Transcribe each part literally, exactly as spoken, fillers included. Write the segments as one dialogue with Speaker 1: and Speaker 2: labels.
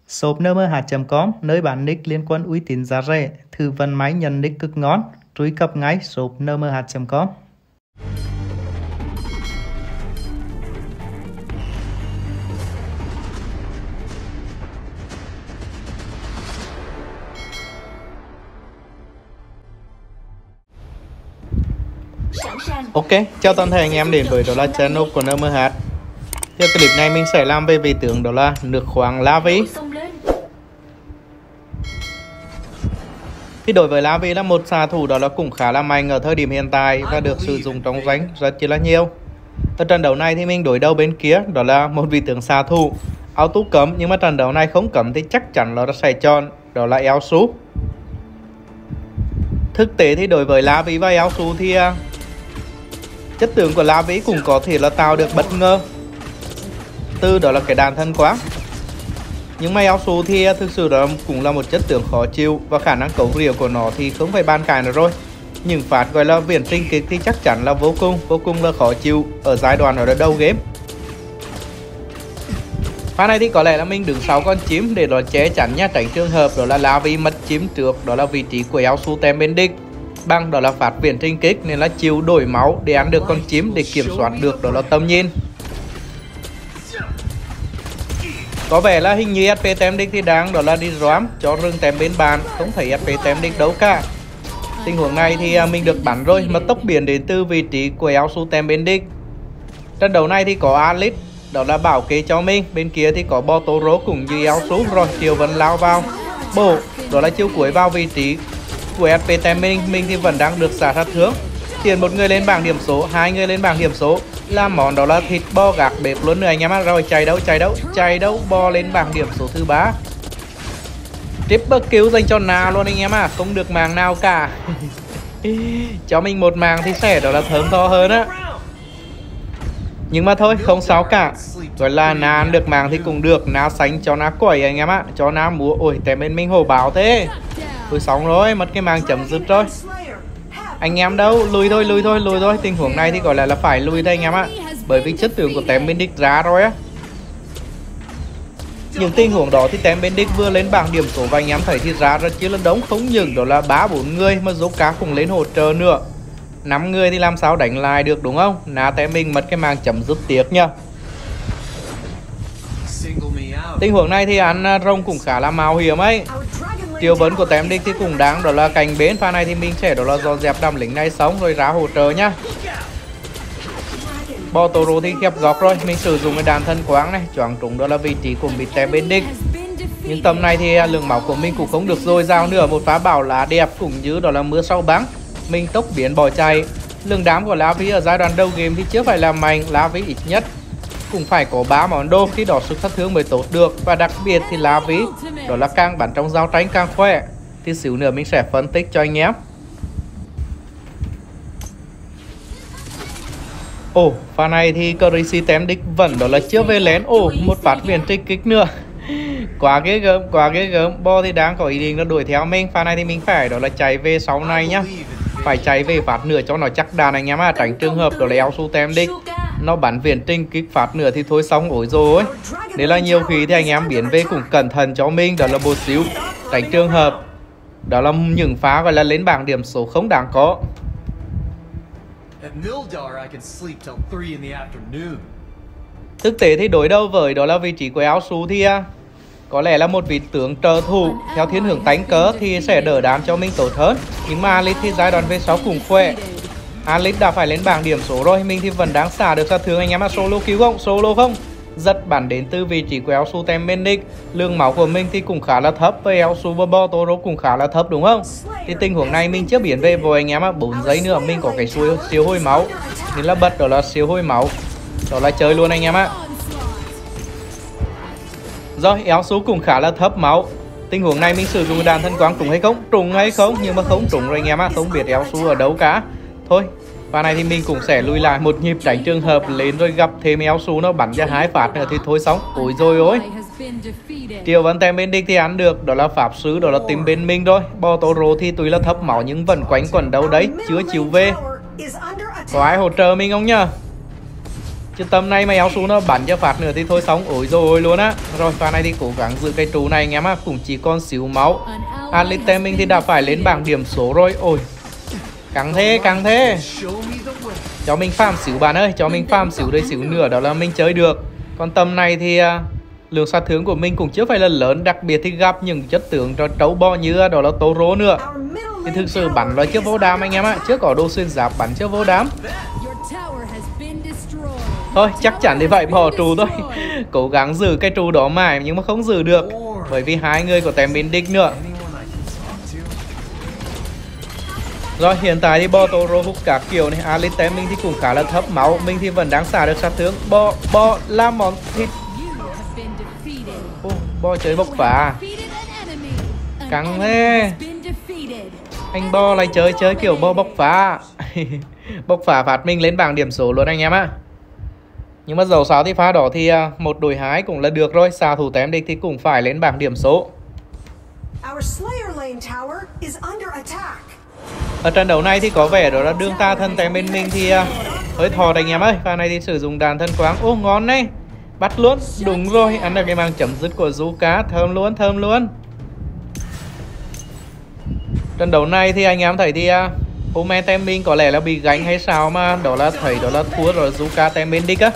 Speaker 1: shop nmh chấm com, nơi bán nick liên quan uy tín giá rẻ, tư vấn máy nhận nick cực ngon. Truy cập ngay shop nmh chấm com. Ok, chào toàn thể anh em đến với đó là channel của en em hát. Theo clip này mình sẽ làm về vị tướng đó là nước khoáng Lavi. Thì đối với Lavi là một xạ thủ đó là cũng khá là mạnh ở thời điểm hiện tại và được sử dụng trong danh rất là nhiều. Ở trận đấu này thì mình đối đầu bên kia đó là một vị tướng xạ thủ auto cấm, nhưng mà trận đấu này không cấm thì chắc chắn là nó sẽ chọn đó là Yasuo. Thực tế thì đối với Lavi và Yasuo thì chất tướng của Lavi cũng có thể là tạo được bất ngờ từ đó là cái đàn thân quá. Nhưng mà Yasuo thì thực sự đó cũng là một chất tướng khó chịu, và khả năng cấu rỉa của nó thì không phải bàn cãi nữa rồi. Những phát gọi là viễn trình kích thì chắc chắn là vô cùng vô cùng là khó chịu ở giai đoạn ở đầu game. Pha này thì có lẽ là mình đứng sau con chim để nó che chắn nha, tránh trường hợp đó là Lavi mất chim trước đó là vị trí của Yasuo tem bên địch bằng đó là phát viễn trình kích, nên là chịu đổi máu để ăn được con chim để kiểm soát được đó là tầm nhìn. Có vẻ là hình như ét pê tem địch thì đang đó là đi roam cho rừng tem bên bàn, không thấy ét pê tem địch đâu cả. Tình huống này thì mình được bắn rồi, mà tốc biển đến từ vị trí của Yasuo tem bên địch. Trận đấu này thì có Alice đó là bảo kê cho mình, bên kia thì có Botoro cũng như Yasuo rồi. Chiều vẫn lao vào bổ đó là chiêu cuối vào vị trí của ét pê tem mình, mình thì vẫn đang được xả sát thương. Tiền một người lên bảng điểm số, hai người lên bảng điểm số, làm món đó là thịt bo gạc bếp luôn nữa anh em ạ. Rồi chạy đâu chạy đâu chạy đâu bo lên bảng điểm số thứ ba. Triple kill dành cho Na luôn anh em ạ, à. Không được màng nào cả. Cho mình một màng thì sẽ đó là thơm tho hơn á. Nhưng mà thôi không sao cả, gọi là Na ăn được màng thì cũng được. Na xanh cho Na quẩy anh em ạ, à. Cho Na múa. Ôi tem bên mình hổ báo thế. Tôi xong rồi, mất cái màng chấm dứt rồi. Anh em đâu, lùi thôi, lùi thôi, lùi thôi. Tình huống này thì gọi là là phải lùi thôi anh em ạ, à. Bởi vì chất tướng của tem bên địch ra rồi á. Những tình huống đó thì tem bên địch vừa lên bảng điểm số và anh em thấy thì ra rất chứ là đống. Không những đó là ba bốn người mà dấu cá cũng lên hỗ trợ nữa. Năm người thì làm sao đánh lại được đúng không? Na tem mình mất cái màng chấm dứt tiếc nha. Tình huống này thì ăn rồng cũng khá là mạo hiểm ấy. Tiêu vấn của tem địch thì cũng đáng đó là cành bến. Pha này thì mình sẽ đó là dọn dẹp đám lính này sống rồi ra hỗ trợ nhá. Botoro thì khép góc rồi, mình sử dụng cái đàn thân quáng này choáng trúng đó là vị trí của bị tem bên địch. Nhưng tầm này thì lượng máu của mình cũng không được dồi dào nữa. Một phá bảo lá đẹp cũng như đó là mưa sau bắn, mình tốc biến bỏ chạy. Lượng đám của Lavi ở giai đoạn đầu game thì chưa phải là mạnh. Lavi ít nhất cũng phải có ba món đồ khi đó sức sát thương mới tốt được. Và đặc biệt thì Lavi đó là càng bắn trong giao tranh càng khỏe. Thì xíu nữa mình sẽ phân tích cho anh em. Ồ, pha này thì Crazy tem địch vẫn đó là chưa về lén. Ồ, một phát viễn trích kích nữa. Quá ghê gớm, quá ghê gớm. Bo thì đang có ý định nó đuổi theo mình. Pha này thì mình phải đó là chạy về sau này nhá. Phải chạy về phát nữa cho nó chắc đàn anh em à. Tránh trường hợp đó là Yasuo tem địch nó bắn viễn trình kích phát nữa thì thôi xong ổi rồi. Đấy là nhiều khi thì anh em biến về cũng cẩn thận cho mình đó là một xíu. Tránh trường hợp đó là những phá gọi là lên bảng điểm số không đáng có. Thực tế thì đối đầu với đó là vị trí của Yasuo thì à, có lẽ là một vị tướng trợ thủ theo thiên hướng tánh cớ thì sẽ đỡ đám cho mình tốt hơn. Nhưng mà Alice thì giai đoạn về sau cũng khỏe. Alice đã phải lên bảng điểm số rồi, mình thì vẫn đang xả được sát thương anh em ạ. Solo cứu không? Solo không? Rất bắn đến từ vị trí của Yasuo tem bên địch. Lượng máu của mình thì cũng khá là thấp, với Yasuo và Botoro cũng khá là thấp đúng không? Thì tình huống này mình chưa biến về vội anh em ạ. bốn giây nữa mình có cái siêu, siêu hôi máu. Nên là bật đó là siêu hôi máu. Đó là chơi luôn anh em ạ. Rồi, Yasuo cũng khá là thấp máu. Tình huống này mình sử dụng đàn thân quang trùng hay không? Trùng hay không? Nhưng mà không trùng rồi anh em ạ. Không biết Yasuo ở đâu cả. Thôi, và này thì mình cũng sẽ lùi lại một nhịp tránh trường hợp lên rồi gặp thêm Yasuo nó bắn ra hai phát nữa thì thôi xong. Ôi rồi ôi. Triệu vấn tem bên địch thì ăn được đó là pháp sư đó là tìm bên mình rồi. Botoro thì tuy là thấp máu nhưng vẫn quánh quẩn đâu đấy, chưa chịu về. Có ai hỗ trợ mình không nhá? Chứ tầm này mà áo xuống nó bắn cho phát nữa thì thôi xong ối rồi luôn á. Rồi pha này đi cố gắng giữ cái trụ này anh em á, cũng chỉ còn xíu máu. Alite mình thì đã phải lên bảng điểm số rồi. Ôi căng thế căng thế. Cho mình farm xíu bạn ơi, cho mình farm xíu đây xíu nữa đó là mình chơi được. Còn tầm này thì uh, lượng sát thương của mình cũng chưa phải là lớn, đặc biệt thì gặp những chất tướng cho trấu bo như đó là Toro nữa. Thì thực sự bắn là chưa vô đám anh em ạ, chưa có đồ xuyên giáp bắn chưa vô đám. Thôi chắc chắn thì vậy, bỏ trụ thôi. Cố gắng giữ cái trụ đó mãi nhưng mà không giữ được, bởi vì hai người có tem bên đích nữa. Rồi hiện tại thì bo Toro hút các kiểu này. Alite mình thì cũng khá là thấp máu, mình thì vẫn đang xả được sát thương. Bo bo làm món thịt. Ô, bo chơi bốc phá. Căng thế. Anh bo lại chơi chơi kiểu bo bốc phá. Bốc phá phạt mình lên bảng điểm số luôn anh em ạ. Nhưng mà dầu sao thì pha đỏ thì một đội hái cũng là được rồi. Xạ thủ tém địch thì cũng phải lên bảng điểm số. Ở trận đấu này thì có vẻ đó là đương ta thân tém bên mình thì uh, hơi thọt anh em ơi. Pha này thì sử dụng đàn thân quáng. Ô ngon đấy, bắt luôn. Đúng rồi, ăn được cái màng chấm dứt của Zuka. Thơm luôn, thơm luôn. Trận đấu này thì anh em thấy thì uh, Omen tem mình có lẽ là bị gánh hay sao mà đó là thấy đó là thua rồi Zuka tem bên đích á.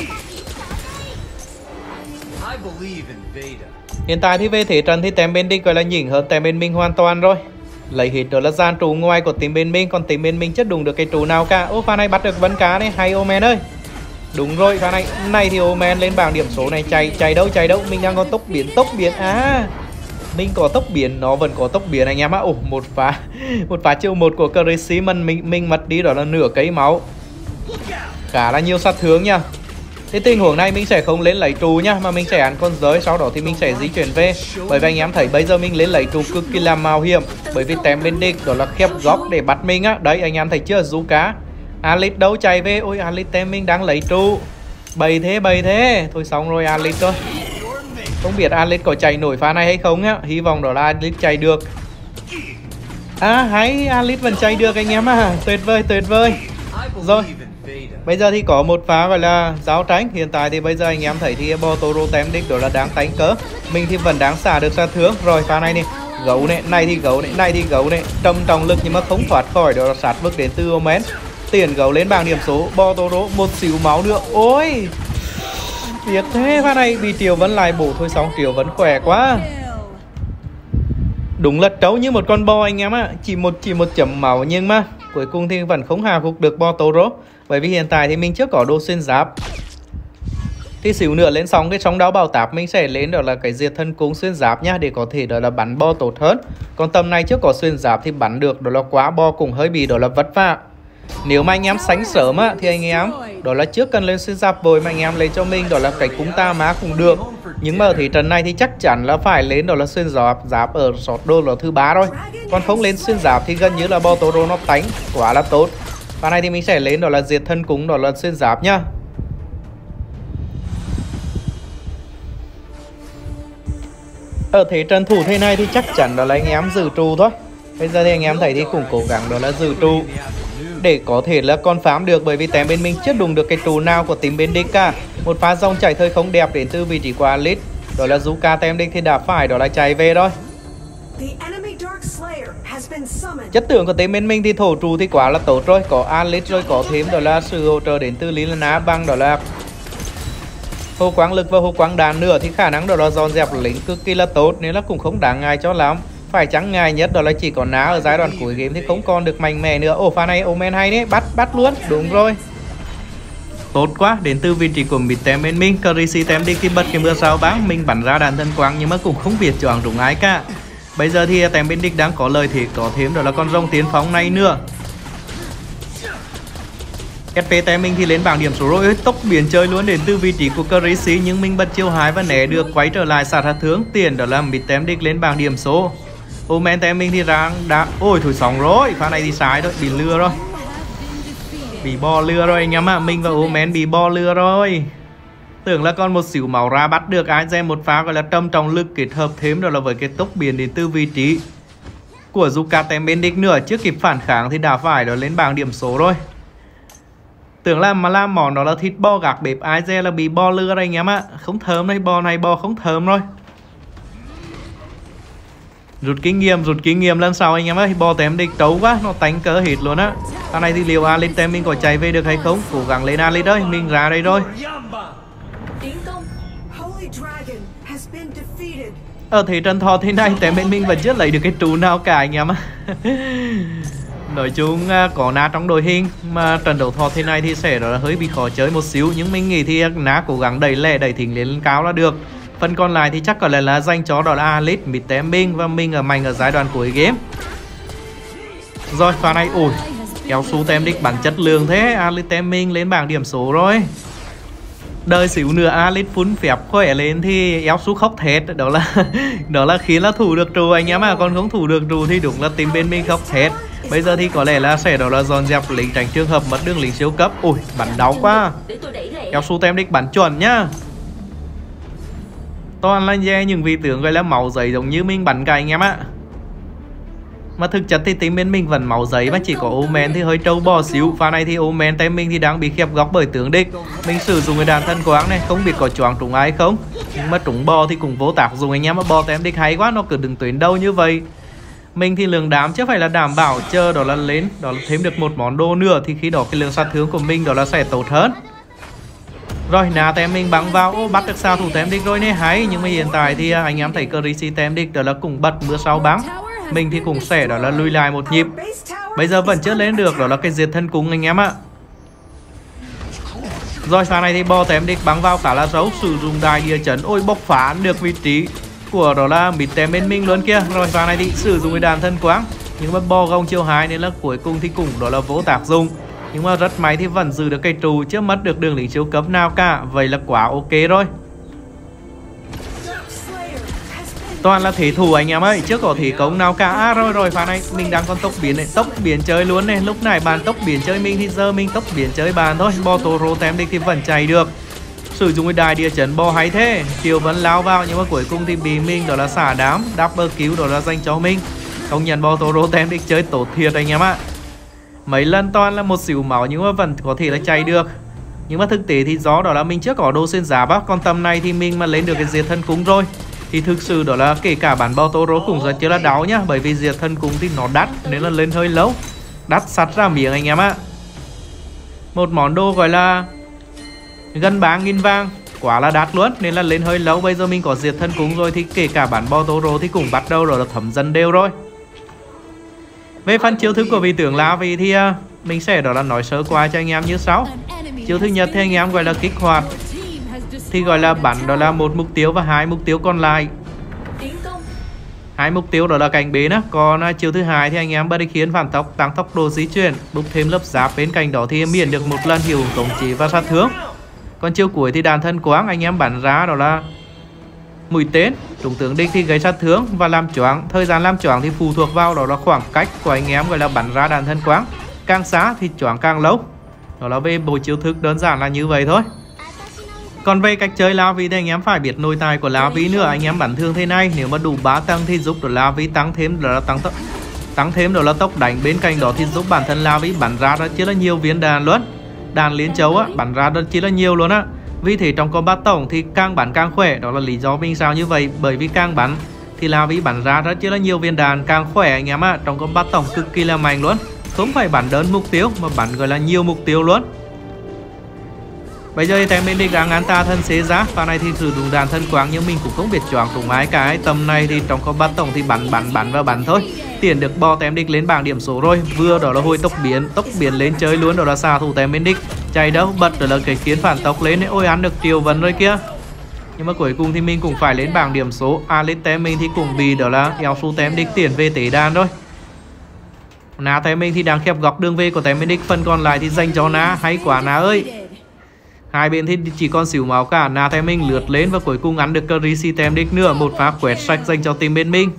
Speaker 1: Hiện tại thì về thế trận thì tem bên đích gọi là nhỉnh hơn tem bên mình hoàn toàn rồi. Lấy hết đó là gian trụ ngoài của team bên mình, còn team bên mình chất đụng được cái trụ nào cả. Ô pha này bắt được Vân Cá này, hay Omen ơi. Đúng rồi, pha này này thì Omen lên bảng điểm số này. Chạy chạy đâu chạy đâu, mình đang có tốc biến tốc biến à. Mình có tốc biến, nó vẫn có tốc biến anh em á. Ồ một phá một phá chiêu một của Crazy mình mình mình mất đi đó là nửa cây máu, khá là nhiều sát thương nha. Thế tình huống này mình sẽ không lên lấy trụ nhá, mà mình sẽ ăn con giới, sau đó thì mình sẽ di chuyển về. Bởi vì anh em thấy bây giờ mình lên lấy trụ cực kỳ là mạo hiểm, bởi vì tem bên địch đó là khép góc để bắt mình á. Đấy anh em thấy chưa, Zuka. Alite đâu chạy về, ôi Alite mình đang lấy trụ. Bày thế bày thế, thôi xong rồi Alite thôi. Không biết Alite có chạy nổi pha này hay không á, hy vọng đó là Alite chạy được. À hay, Alite vẫn chạy được anh em à, tuyệt vời tuyệt vời. Rồi bây giờ thì có một phá gọi là giáo tránh. Hiện tại thì bây giờ anh em thấy thì bo Toro tem đích đó là đáng đánh cớ. Mình thì vẫn đáng xả được sát thương. Rồi pha này nè, gấu này, này thì gấu này, này thì gấu này, trầm trọng lực nhưng mà không thoát khỏi đó là sát bức đến từ Omen. Tiền gấu lên bảng điểm số. Bo Toro một xíu máu nữa. Ôi biết thế, pha này bị Triều Vân lại bổ. Thôi xong, Triều Vân khỏe quá. Đúng là trấu như một con bo anh em á. Chỉ một chỉ một chấm máu nhưng mà cuối cùng thì vẫn không hạ gục được bo Toro. Bởi vì hiện tại thì mình chưa có đồ xuyên giáp. Thì xíu nữa lên xong cái sóng đáo bảo táp mình sẽ lên đó là cái diệt thân cung xuyên giáp nhá, để có thể đó là bắn bo tốt hơn. Còn tầm này chưa có xuyên giáp thì bắn được đó là quá bo cũng hơi bị đó là vất vả. Nếu mà anh em sánh sớm á thì anh em đó là trước cần lên xuyên giáp vội mà anh em lấy cho mình đó là cái cung ta má cũng được. Nhưng mà ở thị trấn này thì chắc chắn là phải lên đó là xuyên giáp giáp ở sọt đô là thứ ba rồi. Còn không lên xuyên giáp thì gần như là bo Toro nó đánh quá là tốt. Và này thì mình sẽ lên đó là diệt thân cúng đó là xuyên giáp nhá. Ở thế trận thủ thế này thì chắc chắn đó là anh em giữ trụ thôi. Bây giờ thì anh em thấy thì cũng cố gắng đó là giữ trụ để có thể là con phám được, bởi vì tem bên mình chưa đụng được cái trụ nào của team bên địch cả. Một pha dòng chảy thời không đẹp đến từ vị trí của Alite, đó là Zuka tem địch thì đã phải đó là chạy về rồi. Chất tưởng của team bên mình thì thổ trụ thì quá là tốt rồi, có Alite rồi có thêm đó là sự hỗ trợ đến từ Liliana bằng đó là hồ quang lực và hồ quang đạn nữa, thì khả năng đó là dọn dẹp lính cực kỳ là tốt, nên là cũng không đáng ngại cho lắm. Phải chăng ngại nhất đó là chỉ có ná ở giai đoạn cuối game thì không còn được mạnh mẽ nữa. Ồ pha này Omen hay đấy, bắt bắt luôn, đúng rồi. Tốt quá, đến từ vị trí của mid tem bên mình. Crazy tem đi khi bật cái mưa sao bắn, mình bắn ra đạn thân quang nhưng mà cũng không biết chọn đúng ai cả. Bây giờ thì tem bên địch đang có lời thì có thêm đó là con rồng tiến phóng này nữa. ét pê tem mình thì lên bảng điểm số rồi, tốc biến chơi luôn đến từ vị trí của Crazy, nhưng mình bật chiêu hái và né được, quay trở lại xả sát thương tiền đó là mid tem địch lên bảng điểm số. Omen tem mình thì đang đã ôi thôi xong rồi, pha này thì sai rồi, bị lừa rồi, bị bo lừa rồi anh em ạ. Mình và Omen bị bo lừa rồi, tưởng là còn một xíu máu ra bắt được ai xem một pha gọi là trầm trọng lực kết hợp thêm đó là với cái tốc biến đến từ vị trí của Zuka tem bên địch nữa, chưa kịp phản kháng thì đã phải đó lên bảng điểm số rồi. Tưởng là mà làm món đó là thịt bò gạc bếp, ai dè là bị bò lừa đây anh em ạ. Không thơm đây, bò này bò không thơm rồi. Rút kinh nghiệm, rút kinh nghiệm lần sau anh em ơi. Bò tém địch trấu quá, nó tánh cỡ hết luôn á. Thằng này thì liệu Alid tem mình có chạy về được hay không? Cố gắng lên Alid ơi, mình ra đây rồi. Ở thế trận thọ thế này tem bên mình vẫn chưa lấy được cái trụ nào cả anh em ạ. Nói chung có Na trong đội hình, mà trận đấu thọ thế này thì sẽ đó là hơi bị khó chơi một xíu. Nhưng mình nghĩ thì Na cố gắng đẩy lẻ, đẩy thỉnh lên cao là được. Phần còn lại thì chắc có lẽ là dành cho đó là Alid, mid tem mình và mình ở mạnh ở giai đoạn cuối game. Rồi pha này, ôi kéo su tem đích bắn chất lượng thế. Alid tem mình lên bảng điểm số rồi. Đời xíu nữa Alid phun phép khỏe lên thì éo su khóc thét. Đó là đó là khiến là thủ được trụ anh em à. Còn không thủ được trụ thì đúng là team bên mình khóc thét. Bây giờ thì có lẽ là sẽ đó là dọn dẹp lính tránh trường hợp mất đường lính siêu cấp. Ui bắn đau quá. Éo su tem đích bắn chuẩn nhá. Toàn là yeah, những vị tướng gọi là màu giấy giống như mình bắn cả anh em ạ. Mà thực chất thì team bên mình vẫn máu giấy, mà chỉ có Omen thì hơi trâu bò xíu. Pha này thì Omen tem mình thì đang bị khép góc bởi tướng địch. Mình sử dụng cái đàn thân quáng này, không biết có choáng trúng ai không. Nhưng mà trúng bò thì cũng vô tác dụng anh em. Mà bò tem địch hay quá, nó cứ đừng tuyến đâu như vậy. Mình thì lượng đám chứ phải là đảm bảo chờ đó là lên, đó là thêm được một món đồ nữa. Thì khi đó cái lượng sát thương của mình đó là sẽ tốt hơn. Rồi Na tem mình bắn vào, ô, bắt được sao thủ tem địch rồi nè, hay. Nhưng mà hiện tại thì anh em thấy Crazy tem địch đó là cũng bật mưa sau bắn. Mình thì cũng sẽ đó là lùi lại một nhịp. Bây giờ vẫn chưa lên được, đó là cái diệt thân cung anh em ạ. Rồi pha này thì bò tem địch bắn vào khá là xấu, sử dụng đại địa chấn. Ôi bốc phá được vị trí của đó là mid tem bên mình luôn kia. Rồi pha này thì sử dụng cái đàn thân quáng, nhưng mà bò gông chiêu hai nên là cuối cùng thì cũng đó là vô tác dụng. Nhưng mà rất may thì vẫn giữ được cây trụ, chưa mất được đường lính siêu cấp nào cả. Vậy là quá ok rồi. Toàn là thế thủ anh em ơi, chưa có thế công nào cả. À, rồi rồi pha này mình đang còn tốc biến này, tốc biến chơi luôn này. Lúc này bàn tốc biến chơi mình thì giờ mình tốc biến chơi bàn thôi. Bò Toro tem địch thì vẫn chạy được. Sử dụng cái đài địa chấn bò hay thế. Tiêu vẫn lao vào nhưng mà cuối cùng thì bị mình đó là xả đám. Double kill đó là dành cho mình. Công nhận bò Toro tem địch chơi tốt thiệt anh em ạ. Mấy lần toàn là một xỉu máu nhưng mà vẫn có thể là chạy được. Nhưng mà thực tế thì do đó là mình chưa có đồ xuyên giáp á. Còn tầm này thì mình mà lên được cái diệt thân cung rồi thì thực sự đó là kể cả bản bao Toro cũng rất chưa là đau nhá. Bởi vì diệt thân cung thì nó đắt nên là lên hơi lâu. Đắt sắt ra miệng anh em ạ. Một món đồ gọi là gần ba nghìn vàng, quá là đắt luôn nên là lên hơi lâu. Bây giờ mình có diệt thân cung rồi thì kể cả bản bao Toro thì cũng bắt đầu rồi là thấm dần đều rồi. Về phần chiêu thức của vị tướng La Vi thì uh, mình sẽ đó là nói sơ qua cho anh em như sau. Chiêu thứ nhất thì anh em gọi là kích hoạt, thì gọi là bắn đó là một mục tiêu và hai mục tiêu còn lại. Hai mục tiêu đó là cạnh bên á. Còn uh, chiêu thứ hai thì anh em bật khiến phản tốc, tăng tốc độ di chuyển, bục thêm lớp giáp bên cạnh đó thì miễn được một lần hiệu ứng khống chế và sát thương. Còn chiêu cuối thì đàn thân quáng, anh em bắn ra đó là mũi tên trúng tướng địch thì gây sát thương và làm choáng. Thời gian làm choáng thì phụ thuộc vào đó là khoảng cách của anh em gọi là bắn ra đàn thân quáng. Càng xa thì choáng càng lâu. Đó là về bộ chiêu thức đơn giản là như vậy thôi. Còn về cách chơi La Vi thì anh em phải biết nội tài của La Vi nữa. Anh em bắn thương thế này, nếu mà đủ ba tầng thì giúp được La Vi tăng thêm đó là tăng tốc, tăng thêm đó là tốc đánh. Bên cạnh đó thì giúp bản thân La Vi bắn ra rất là nhiều viên đạn luôn. Đàn liên châu á, bắn ra rất là nhiều luôn á. Vì thế trong combat tổng thì càng bắn càng khỏe. Đó là lý do vì sao như vậy. Bởi vì càng bắn thì La Vi bắn ra rất là nhiều viên đạn, càng khỏe anh em ạ. Trong combat tổng cực kỳ là mạnh luôn. Không phải bắn đơn mục tiêu mà bắn gọi là nhiều mục tiêu luôn. Bây giờ thì tem bên địch đang ngán ta thân xế giá. Pha này thì sử dụng đàn thân quáng nhưng mình cũng không biết choáng trúng ai cái. Tầm này thì trong combat tổng thì bắn bắn bắn và bắn thôi. Tiền được bò tem địch lên bảng điểm số rồi. Vừa đó là hồi tốc biến, tốc biến lên chơi luôn. Đó là xạ thủ tem bên địch. Chạy đâu bật đó là cái kiến phản tốc lên. Ôi ăn được Triều Vấn rồi kia. Nhưng mà cuối cùng thì mình cũng phải lên bảng điểm số. Alid tem mình thì cũng bị đó là eo su tem địch tiền về tế đàn thôi. Na tem mình thì đang khép góc đường về của tem bên địch. Phần còn lại thì dành cho Na. Hay quá Na ơi. Hai bên thì chỉ còn xỉu máu cả. Na tem mình lướt lên và cuối cùng ăn được Crazy tem địch nữa. Một pha quét sạch dành cho team bên mình.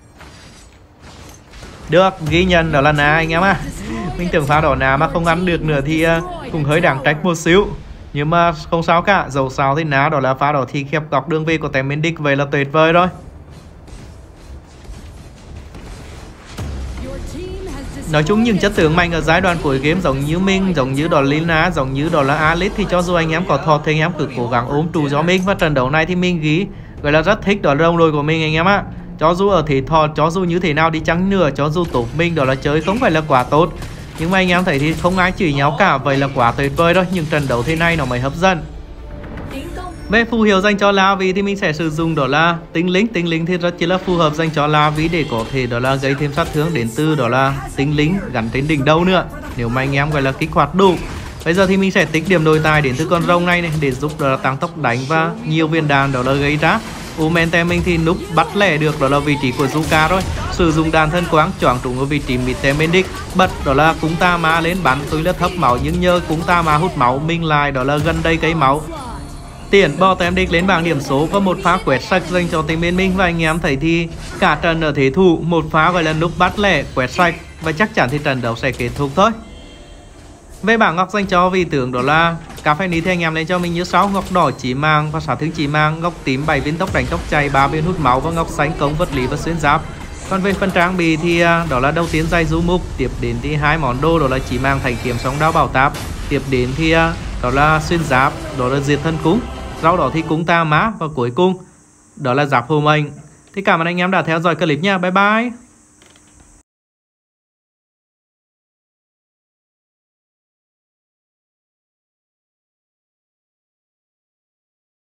Speaker 1: Được, ghi nhận đó là Na anh em à. Mình tưởng pha đỏ Na mà không ăn được nữa thì uh, cũng hơi đáng trách một xíu. Nhưng mà không sao cả. Dẫu sao thì Na đó là pha đỏ thì khép góc đường về của tem bên địch. Vậy là tuyệt vời rồi. nói chung những chất tướng mạnh ở giai đoạn cuối game giống như mình, giống như đó Lina, giống như đó là Alice thì cho dù anh em có thọt thì anh em cứ cố gắng ôm trụ cho mình. Và trận đấu này thì mình ghi gọi là rất thích đó là đồng đội của mình anh em ạ. Cho dù ở thế thọt, cho dù như thế nào đi chăng nữa, cho dù tốt mình đó là chơi không phải là quá tốt, nhưng mà anh em thấy thì không ai chửi nhau cả, vậy là quá tuyệt vời rồi. Nhưng trận đấu thế này nó mới hấp dẫn. Về phù hiệu dành cho La Vi thì mình sẽ sử dụng đó là tinh linh. Tinh linh thì rất chỉ là phù hợp dành cho La Vi để có thể đó là gây thêm sát thương đến từ đó là tinh linh gắn trên đỉnh đầu nữa, nếu mà anh em gọi là kích hoạt đủ. Bây giờ thì mình sẽ tích điểm nội tài đến từ con rồng này, này để giúp đó là tăng tốc đánh và nhiều viên đạn đó là gây ra. Umente mình thì núp bắt lẻ được đó là vị trí của Zuka rồi, sử dụng đàn thân quáng choảng trúng ở vị trí mid tem bên đích, bật đó là cúng ta ma lên bắn. Tuy là thấp máu nhưng nhờ cúng ta ma hút máu mình lại đó là gần đây cây máu tiền bò tem đích lên bảng điểm số và một pha quét sạch dành cho team bên mình. Và anh em thấy thì cả trận ở thế thủ một pha gọi là núp bắt lẻ quét sạch và chắc chắn thì trận đấu sẽ kết thúc thôi. Về bảng ngọc dành cho vị tướng đó là cà phê ní thì anh em lên cho mình như sau: ngọc đỏ chỉ mang và sát thương chỉ mang, ngọc tím bảy viên tốc đánh tốc chạy, ba viên hút máu và ngọc xanh công vật lý và xuyên giáp. Còn về phần trang bị thì đó là đầu tiên dây du mục, tiếp đến thì hai món đồ đó là chỉ mang thành kiếm sóng đao bảo táp, tiếp đến thì đó là xuyên giáp, đó là diệt thân cúng, sau đó thì cúng ta má và cuối cùng đó là giáp hồ mệnh. Thì cảm ơn anh em đã theo dõi clip nha, bye bye.